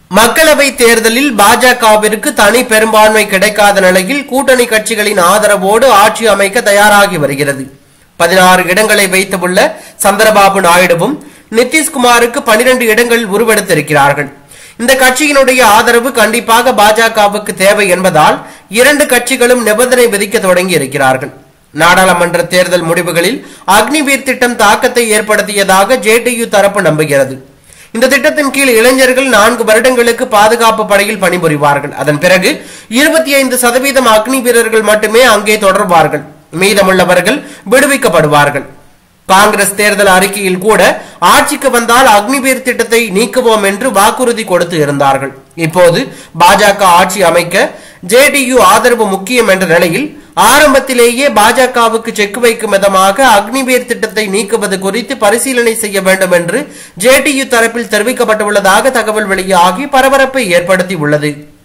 மக்களவை தேர்தலில் பாஜகவிற்கு தனி பெரும்பான்மை கிடைக்காத நிலையில் கூட்டணி கட்சிகளின் ஆதரவோடு ஆட்சி அமைக்க தயாராகி வருகிறது. 16 இடங்களை வைத்துள்ள சந்திரபாபு நாயுடுவும் நிதிஷ்குமாருக்கு 12 இடங்கள் உருவெடுத்திருக்கிறார்கள். இந்த கட்சியினுடைய ஆதரவு கண்டிப்பாக பாஜகவுக்கு தேவை என்பதால் 2 கட்சிகளும் நிபந்தனை விதிக்க தொடங்கி இருக்கிறார்கள். நாடாளுமன்ற தேர்தல் முடிவுகளில் அக்னிவீர் திட்டம் தாக்கத்தை ஏற்படுத்தியதாக ஜேடியு தரப்பு நம்புகிறது. இந்த திட்டத்தின் கீழ் இளைஞர்கள் 4 வருடங்களுக்கு பாதுகாப்பு படையில் பணிபுரிவார்கள். அதன் பிறகு 25% அக்னி வீரர்கள் மட்டுமே அங்கே தொடர்வார்கள். மீதமுள்ளவர்கள் விடுவிக்கப்படுவார்கள். காங்கிரஸ் தேர்தல் அறிக்கையில் கூட ஆட்சிக்கு வந்தால் அக்னிவீர் திட்டத்தை நீக்குவோம் என்று வாக்குறுதி கொடுத்து இருந்தார்கள். இப்போது பாஜக ஆட்சி அமைக்க ஜேடியு ஆதரவு முக்கியம் என்ற நிலையில் ஆரம்பத்திலேயே பாஜகவுக்கு செக் வைக்கும் விதமாக அக்னிவீர் திட்டத்தை நீக்குவது குறித்து பரிசீலனை செய்ய வேண்டும் என்று ஜேடியு தரப்பில் தெரிவிக்கப்பட்டுள்ளதாக தகவல் வெளியாகி பரபரப்பை ஏற்படுத்தியுள்ளது.